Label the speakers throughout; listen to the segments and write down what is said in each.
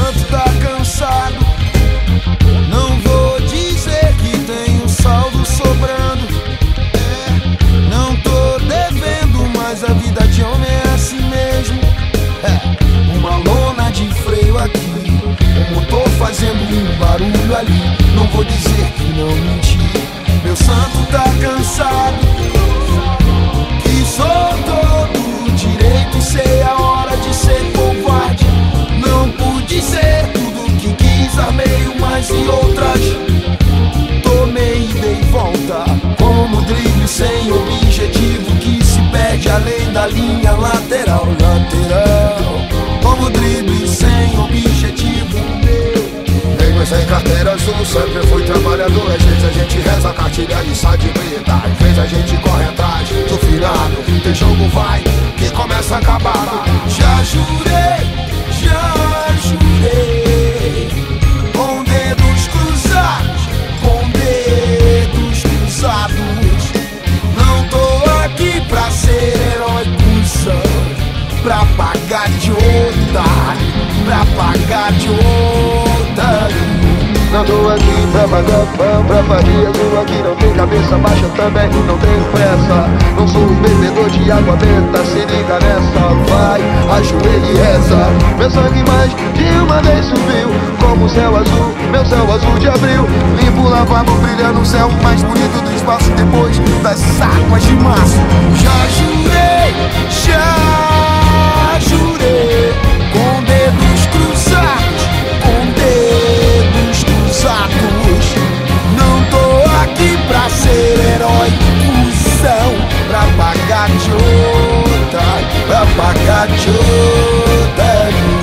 Speaker 1: santo tá cansado. Não vou dizer que tem um saldo sobrando. Não tô devendo, mas a vida de homem é assim mesmo. Uma lona de freio aqui, um motor fazendo um barulho ali. Não vou dizer que não menti. Meu santo tá cansado. Que sou todo direito, sei a hora de ser covarde. Não pude ser tudo que quis, armei umas e outras. Tomei e dei volta, como drible sem objetivo, que se perde além da linha lateral. Como drible sem objetivo.
Speaker 2: Nego sem carteira azul, sempre fui trabalhador. Às vezes a gente reza a cartilha e sai de brita. Às vezes a gente corre atrás do finado. Tem jogo vai, que começa a acabar.
Speaker 1: Já jurei, com dedos cruzados, com dedos cruzados. Não tô aqui pra ser herói, cuzão, pra pagar de otário, pra pagar de otário.
Speaker 2: Não tô aqui pra pagar pão, pra faria. Tô aqui, não tem cabeça baixa, também não tenho pressa. Não sou um bebedor de água benta, se liga nessa. Vai, ajoelha e reza. Meu sangue mais de uma vez subiu, como o céu azul, meu céu azul de abril.
Speaker 1: Limpo, lavado, brilha no céu mais bonito do espaço, depois das águas de março. Já jurei, com dedos cruzados, com dedos cruzados. Não tô aqui pra ser herói, cuzão, pra pagar de otário, pra pagar de otário.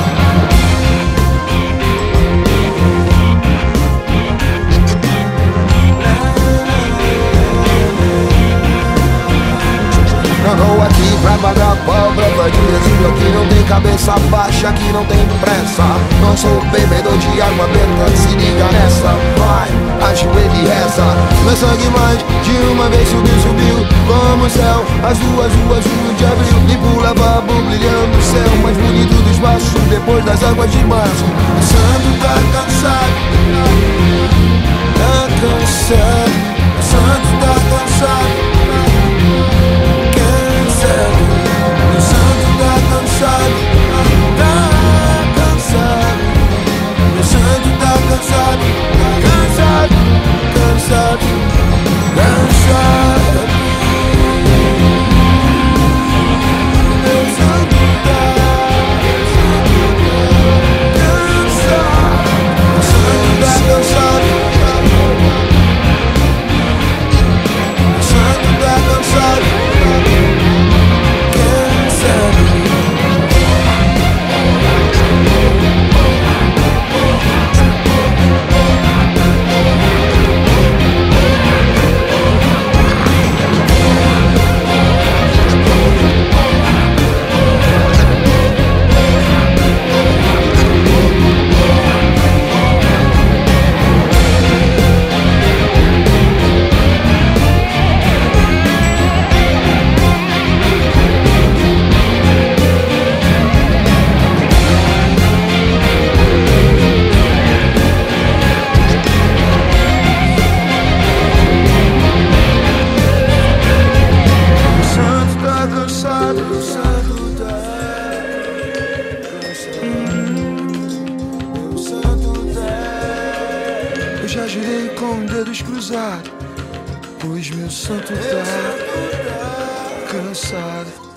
Speaker 2: Não tô aqui pra pagar pau, pra fazer aqui não tem cabeça baixa, aqui não tem pressa. Não sou bebedor de água benta, se liga nessa. Vai, ajoelha e reza.
Speaker 1: Meu sangue mais de uma vez subiu, como o céu azul de abril. Limpo, lavabo, brilhando o céu mais bonito do espaço, depois das águas de março. O santo tá cansado, tá cansado. O santo tá cansado. O santo tá cansado, tá cansado. Meu santo tá cansado, cansado, cansado, cansado. Meu santo tá cansado, meu santo tá cansado. Meu santo tá cansado. Já girei com dedos cruzados, pois meu santo tá cansado.